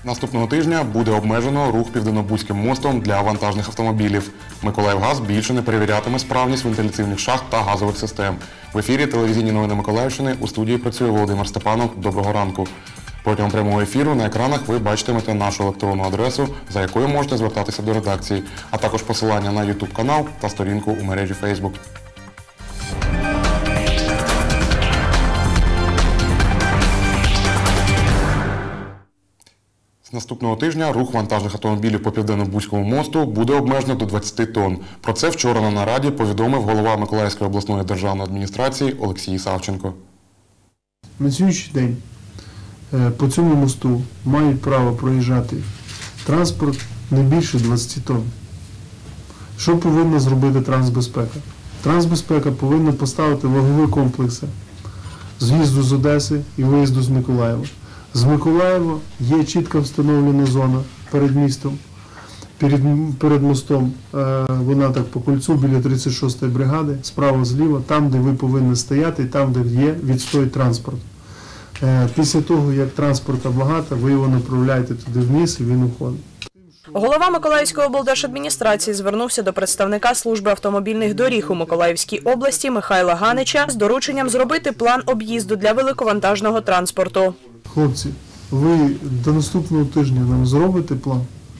Наступного тижня буде обмежено рух Південнобузьким мостом для вантажних автомобілів. Миколаївгаз більше не перевірятиме справність вентиляційних шахт та газових систем. В ефірі телевізійні новини Миколаївщини. У студії працює Володимир Степанов. Доброго ранку. Протягом прямого ефіру на екранах ви бачитимете нашу електронну адресу, за якою можете звертатися до редакції, а також посилання на YouTube-канал та сторінку у мережі Facebook. З наступного тижня рух вантажних автомобілів по Південно-Бузькому мосту буде обмежено до 20 тонн. Про це вчора на нараді повідомив голова Миколаївської обласної державної адміністрації Олексій Савченко. На сьогоднішній день по цьому мосту мають право проїжджати транспорт не більше 20 тонн. Що повинна зробити Трансбезпека? Трансбезпека повинна поставити вагові комплекси з в'їзду з Одеси і виїзду з Миколаєва. З Миколаєва є чітко встановлена зона перед містом, перед мостом, вона так по кольцу біля 36-ї бригади, справа-зліва, там, де ви повинні стояти, і там, де є відстой транспорту. Після того, як транспорту багато, ви його направляєте туди вниз і він уходить. Голова Миколаївської облдержадміністрації звернувся до представника служби автомобільних доріг у Миколаївській області Михайла Ганича з дорученням зробити план об'їзду для великовантажного транспорту. Хлопці, ви до наступного тижня нам зробите план?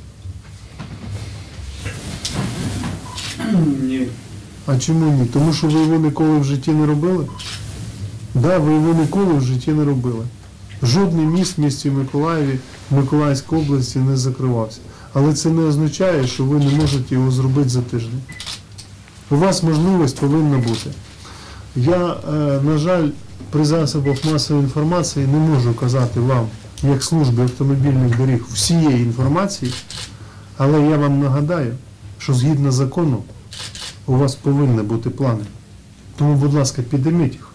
Ні. А чому ні? Тому що ви його ніколи в житті не робили? Так, ви його ніколи в житті не робили. Жодний міст в місті Миколаєві, в Миколаївській області не закривався. Але це не означає, що ви не можете його зробити за тиждень. У вас можливість повинна бути. Я, на жаль, при засобах масової інформації не можу казати вам, як службі автомобільних доріг, всієї інформації, але я вам нагадаю, що згідно закону у вас повинні бути плани. Тому, будь ласка, підійміть їх.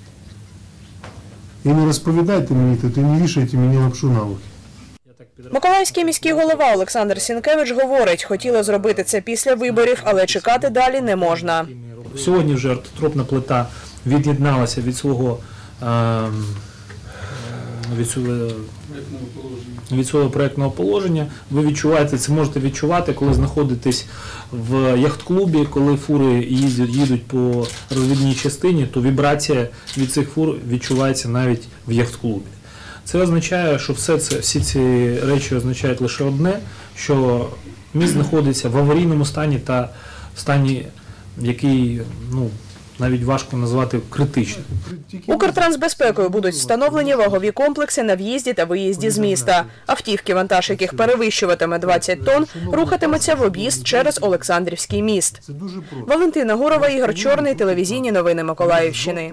І не розповідайте мені тут, і не вішайте мені лапшу на вухи. Миколаївський міський голова Олександр Сінкевич говорить, хотіли зробити це після виборів, але чекати далі не можна. Сьогодні вже ортотропна плита від'єдналася від свого проєктного положення. Ви відчуваєте, це можете відчувати, коли знаходитесь в яхт-клубі, коли фури їдуть по розвідній частині, то вібрація від цих фур відчувається навіть в яхт-клубі. Це означає, що всі ці речі означають лише одне, що міст знаходиться в аварійному стані та в стані, який, навіть важко назвати критичним. Укртрансбезпекою будуть встановлені вагові комплекси на в'їзді та виїзді з міста. Автівки, вантаж яких перевищуватиме 20 тонн, рухатимуться в об'їзд через Олександрівський міст. Валентина Гурова, Ігор Чорний, телевізійні новини Миколаївщини.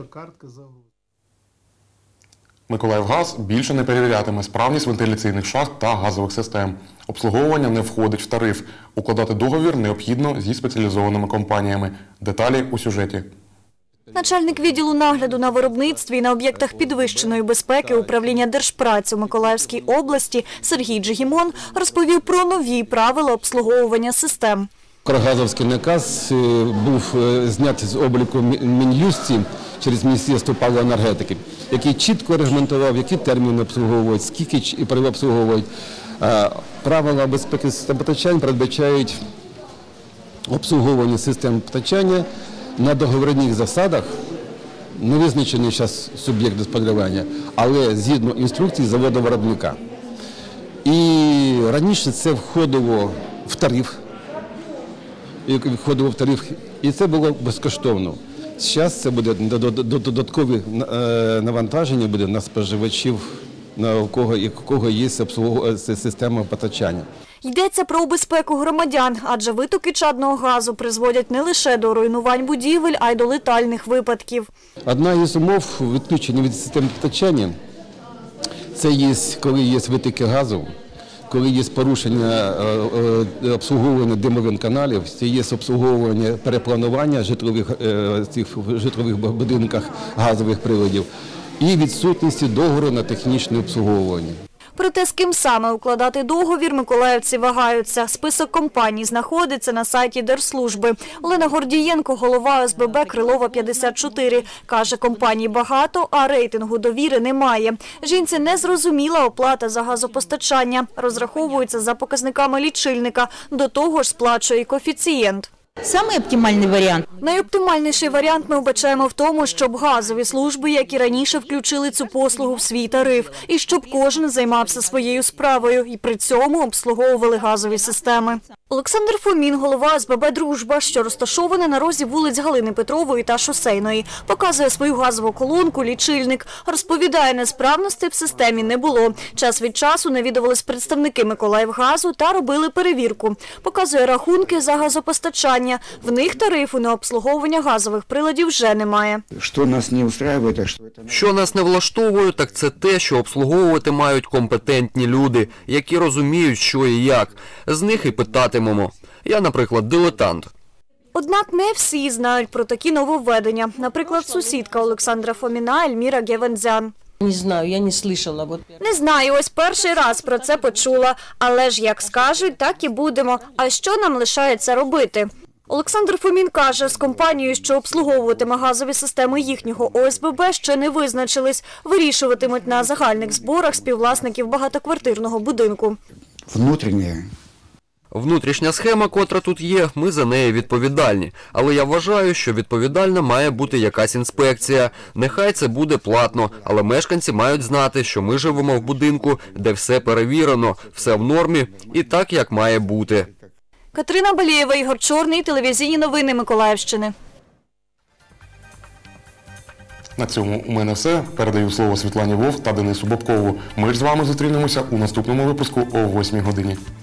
Миколаївгаз більше не перевірятиме справність вентиляційних шахт та газових систем. Обслуговування не входить в тариф. Укладати договір необхідно зі спеціалізованими компаніями. Деталі у сюжеті. Начальник відділу нагляду на виробництві і на об'єктах підвищеної безпеки управління Держпраці у Миколаївській області Сергій Джигімон розповів про нові правила обслуговування систем. Укргазовський наказ був знятий з обліку Мін'юсті через Міністерство паливо-енергетики, який чітко регламентував, які терміни обслуговують, скільки і переобслуговують. Правила безпеки систем постачання передбачають обслуговування систем постачання на договірних засадах, не визначений зараз суб'єкт господарювання, але згідно інструкцій заводу-виробника. І раніше це входило в тариф, і це було безкоштовно. Зараз це буде додаткові навантаження буде на споживачів, у кого є система постачання. Йдеться про безпеку громадян, адже витоки чадного газу призводять не лише до руйнувань будівель, а й до летальних випадків. Одна із умов відключення від системи постачання – це є, коли є витоки газу, коли є порушення обслуговування димових каналів, це є обслуговування перепланування в житлових будинках газових приладів і відсутності договору на технічне обслуговування. Проте з ким саме укладати договір, миколаївці вагаються. Список компаній знаходиться на сайті Держслужби. Олена Гордієнко, голова ОСББ Крилова 54, каже, компаній багато, а рейтингу довіри немає. Жінці не зрозуміла оплата за газопостачання. Розраховується за показниками лічильника. До того ж сплачує і коефіцієнт. Самый оптимальный вариант. Найоптимальніший варіант ми вбачаємо в тому, щоб газові служби, як і раніше, включили цю послугу в свій тариф. І щоб кожен займався своєю справою і при цьому обслуговували газові системи. Олександр Фомін, голова ОСББ «Дружба», що розташована на розі вулиць Галини Петрової та Шосейної. Показує свою газову колонку, лічильник. Розповідає, несправностей в системі не було. Час від часу навідувались представники Миколаївгазу та робили перевірку. Показує рахунки за газопостачання. В них тарифу на обслуговування газових приладів вже немає. Що нас не влаштовує, так це те, що обслуговувати мають компетентні люди, які розуміють, що і як. З них і питатимемо. Я, наприклад, дилетант. Однак не всі знають про такі нововведення. Наприклад, сусідка Олександра Фоміна Ельміра Гевензян. Не знаю, я не слышала. Не знаю, ось перший раз про це почула. Але ж як скажуть, так і будемо. А що нам лишається робити? Олександр Фомін каже, з компанією, що обслуговуватиме газові системи їхнього ОСББ, ще не визначились. Вирішуватимуть на загальних зборах співвласників багатоквартирного будинку. Внутрішня схема, котра тут є, ми за неї відповідальні. Але я вважаю, що відповідальна має бути якась інспекція. Нехай це буде платно, але мешканці мають знати, що ми живемо в будинку, де все перевірено, все в нормі і так, як має бути. Катерина Балієва, Ігор Чорний, телевізійні новини Миколаївщини. На цьому у мене все. Передаю слово Світлані Вовк та Денису Бобкову. Ми ж з вами зустрінемося у наступному випуску о 8 годині.